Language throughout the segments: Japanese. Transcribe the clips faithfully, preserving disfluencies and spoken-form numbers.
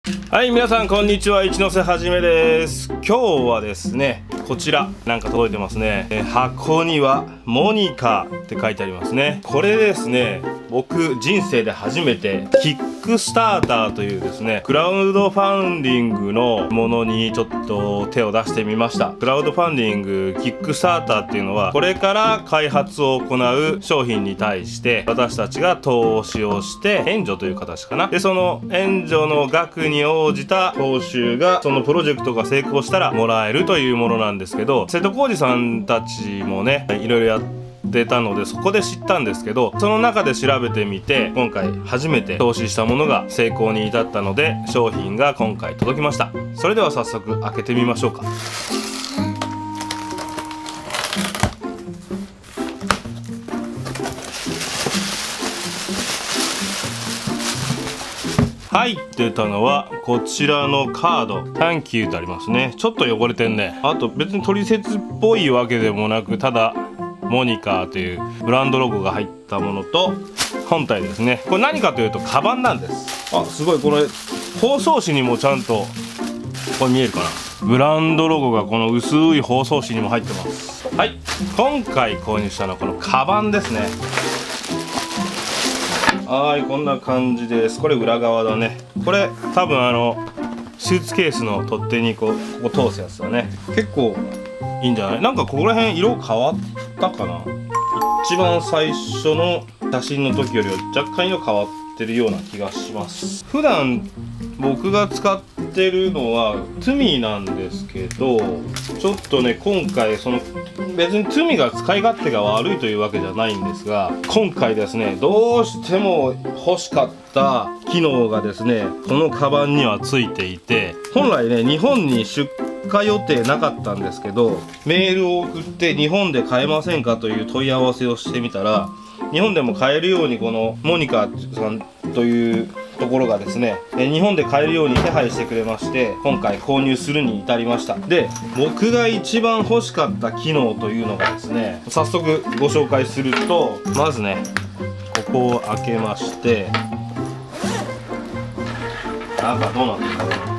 はい、皆さんこんにちは、一ノ瀬はじめです。今日はですね、こちらなんか届いてますね。え箱にはモニカって書いてありますね。これですね、僕人生で初めてキックスターターというですね、クラウドファンディングのものにちょっと手を出してみました。クラウドファンディングキックスターターっていうのは、これから開発を行う商品に対して私たちが投資をして援助という形かな。でその援助の額に応じた報酬がそのプロジェクトが成功したらもらえるというものなんですけど、瀬戸康史さんたちもねいろいろやって出たのでそこで知ったんですけど、その中で調べてみて今回初めて投資したものが成功に至ったので商品が今回届きました。それでは早速開けてみましょうか。入ってたのはこちらのカード「サンキュー」とありますね。ちょっと汚れてんね。あと別にトリセツっぽいわけでもなく、ただモニカというブランドロゴが入ったものと本体ですね。これ何かというとカバンなんです。あ、すごい。これ包装紙にもちゃんとこれ見えるかな、ブランドロゴがこの薄い包装紙にも入ってます。はい、今回購入したのはこのカバンですね。はい、こんな感じです。これ裏側だね。これ多分あのスーツケースの取っ手にこうここ通すやつだね。結構いいんじゃない？なんかここら辺色変わったかな。一番最初の写真の時よりは若干色変わってるような気がします。普段僕が使ってるのはトゥミーなんですけど、ちょっとね今回その別にトゥミーが使い勝手が悪いというわけじゃないんですが、今回ですねどうしても欲しかった機能がですねこのカバンにはついていて、本来ね日本に出荷予定なかったんですけど、メールを送って日本で買えませんかという問い合わせをしてみたら、日本でも買えるようにこのモニカさんというところがですね日本で買えるように手配してくれまして、今回購入するに至りました。で僕が一番欲しかった機能というのがですね、早速ご紹介すると、まずねここを開けまして、なんかどうなってるかな。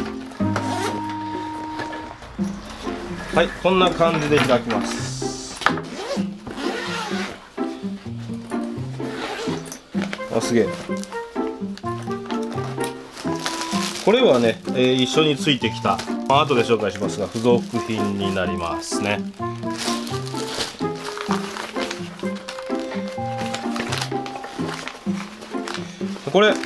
はい、こんな感じで開きます。あ、すげえ。これはね、えー、一緒についてきた、まあ後で紹介しますが付属品になりますね。これこ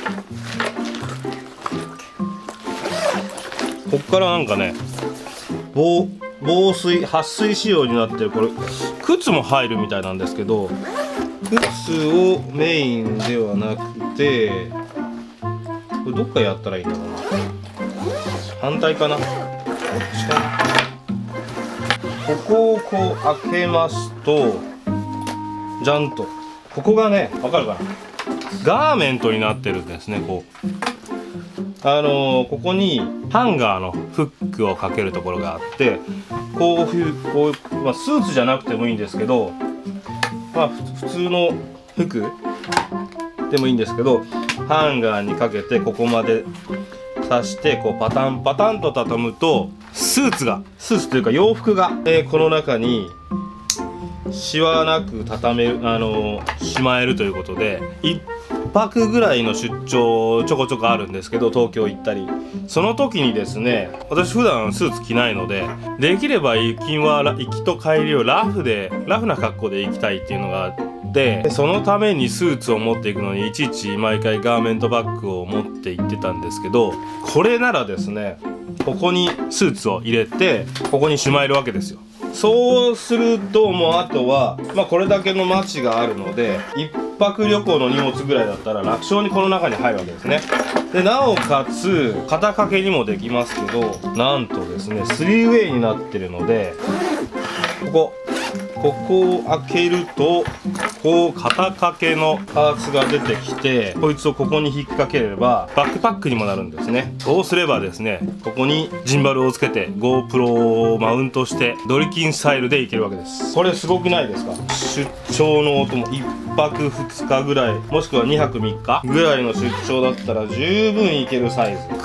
っからなんかね防防水撥水仕様になってる。これ靴も入るみたいなんですけど、靴をメインではなくて、これどっかやったらいいんだろうな。反対かな、こっちかな。ここをこう開けますと、じゃんとここがね、わかるかな、ガーメントになってるんですね。こうあのー、ここにハンガーのフックをかけるところがあって、こういうこう、まあ、スーツじゃなくてもいいんですけど、まあ、普通の服でもいいんですけど、ハンガーにかけてここまで刺してこうパタンパタンと畳むと、スーツがスーツというか洋服が、えー、この中にシワなく畳める、あのー、しまえるということで、いっぱくぐらいの出張ちょこちょこあるんですけど、東京行ったり、その時にですね、私普段スーツ着ないので、できれば行きは行きと帰りをラフでラフな格好で行きたいっていうのがあって、そのためにスーツを持っていくのにいちいち毎回ガーメントバッグを持って行ってたんですけど、これならですねここにスーツを入れてここにしまえるわけですよ。そうするともうあとは、まあ、これだけの街があるのでいっぱく旅行の荷物ぐらいだったら楽勝にこの中に入るわけですね。でなおかつ肩掛けにもできますけど、なんとですねスリーウェイになってるので、ここここを開けるとこう肩掛けのパーツが出てきて、こいつをここに引っ掛ければバックパックにもなるんですね。そうすればですねここにジンバルをつけて ゴープロ をマウントしてドリキンスタイルでいけるわけです。これすごくないですか？出張のお供いっぱくふつかぐらい、もしくはにはくみっかぐらいの出張だったら十分いけるサイズ。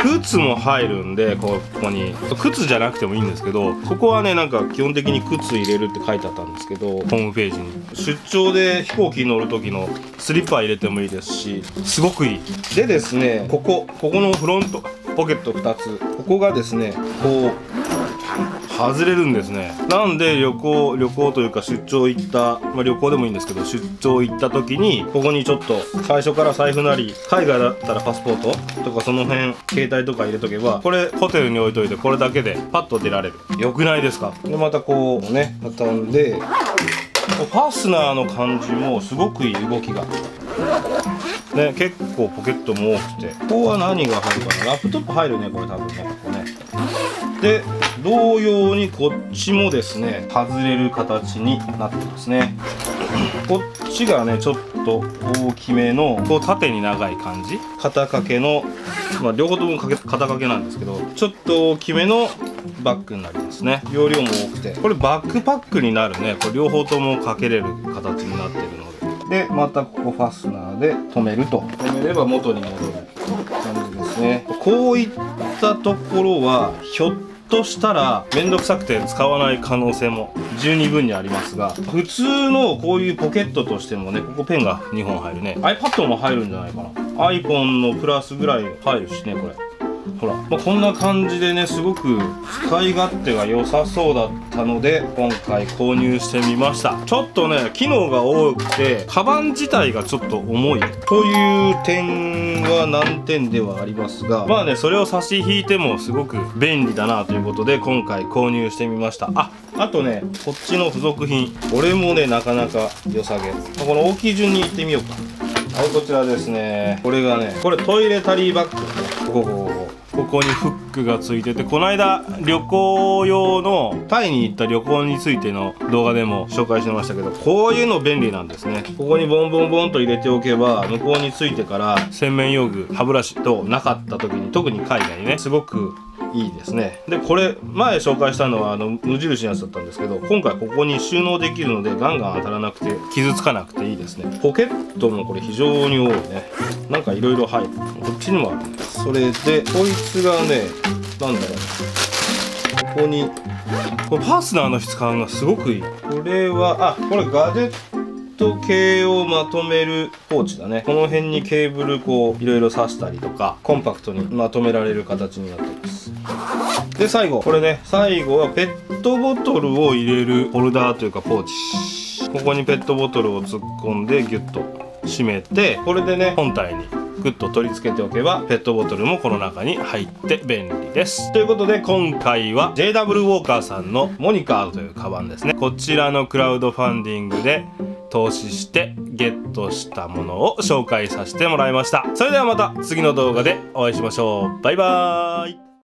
靴も入るんで、ここに靴じゃなくてもいいんですけど、ここはねなんか基本的に靴入れるって書いてあったんですけど、ホームページに出張で飛行機に乗る時のスリッパ入れてもいいですし、すごくいい。でですね、ここここのフロントポケットふたつ、ここがですねこう外れるんですね。なんで旅行旅行というか出張行った、まあ、旅行でもいいんですけど、出張行った時にここにちょっと最初から財布なり、海外だったらパスポートとかその辺携帯とか入れとけば、これホテルに置いといてこれだけでパッと出られる。よくないですか。でまたこうね畳んで、ファスナーの感じもすごくいい動きがね、結構ポケットも多くて、ここは何が入るかな、ラップトップ入るねこれ多分ね、ここね。で同様にこっちもですね外れる形になってますね。こっちがねちょっと大きめのこう縦に長い感じ、肩掛けの、まあ、両方とも肩掛けなんですけど、ちょっと大きめのバッグになりますね。容量も多くて、これバックパックになるね。これ両方ともかけれる形になってるので、でまたここファスナーで留めると、留めれば元に戻る感じですね。こういったところはひょっとしたら面倒くさくて使わない可能性も十二分にありますが、普通のこういうポケットとしてもね、ここペンがにほん入るね。 iPad も入るんじゃないかな。 iPhone のプラスぐらい入るしね、これほら、まあ、こんな感じでねすごく使い勝手が良さそうだったので今回購入してみました。ちょっとね機能が多くてカバン自体がちょっと重いという点は難点ではありますが、まあねそれを差し引いてもすごく便利だなということで今回購入してみました。ああとねこっちの付属品、これもねなかなか良さげ。この大きい順にいってみようか。はい、こちらですね。これがねこれトイレタリーバッグ、ここここここにフックがついてて、この間旅行用のタイに行った旅行についての動画でも紹介してましたけど、こういうの便利なんですね。ここにボンボンボンと入れておけば向こうについてから洗面用具歯ブラシとなかった時に、特に海外ねすごくいいですね。でこれ前紹介したのはあの無印のやつだったんですけど、今回ここに収納できるのでガンガン当たらなくて傷つかなくていいですね。ポケットもこれ非常に多いね。なんかいろいろ入る。こっちにもある。それでこいつがねなんだろう、ここにこれファスナーの質感がすごくいい。これはあこれガジェット系をまとめるポーチだね。この辺にケーブルこういろいろ挿したりとかコンパクトにまとめられる形になっています。で最後これね、最後はペットボトルを入れるホルダーというかポーチ。ここにペットボトルを突っ込んでギュッと締めて、これでね本体にグッと取り付けておけばペットボトルもこの中に入って便利です。ということで今回は ジェイダブリュー ウォーカーさんのモニカーというカバンですね。こちらのクラウドファンディングで投資してゲットしたものを紹介させてもらいました。それではまた次の動画でお会いしましょう。バイバーイ。